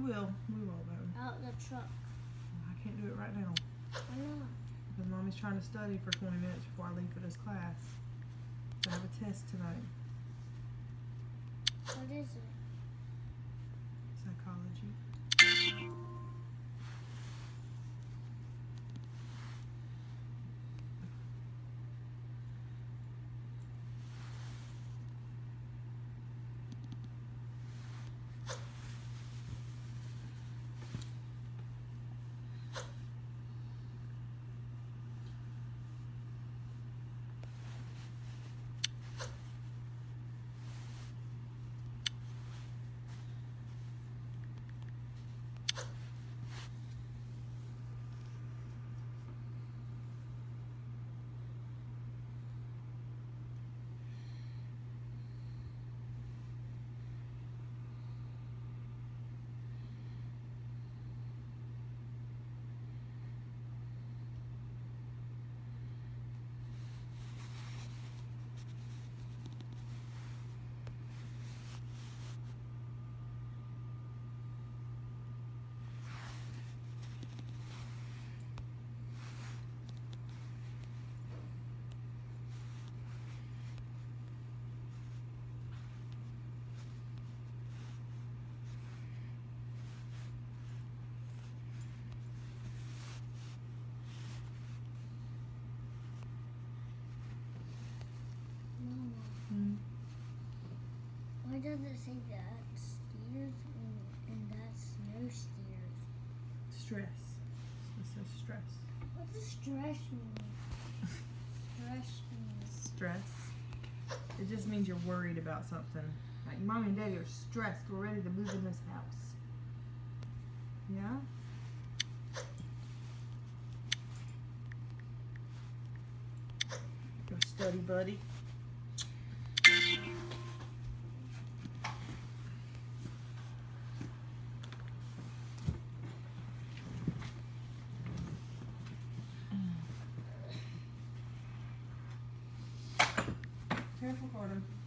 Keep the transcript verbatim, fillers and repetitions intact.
will. We will, though. Out the truck. I can't do it right now. I know. Because Mommy's trying to study for twenty minutes before I leave for this class. I have a test tonight. What is it? Psychology. Mama, Hmm. why does it say that's steers and, and that's no steers? Stress. It says stress. What does stress mean? Stress means. Stress. It just means you're worried about something. Like Mommy and Daddy are stressed. We're ready to move in this house. Yeah? Go study, buddy. Careful, Carter.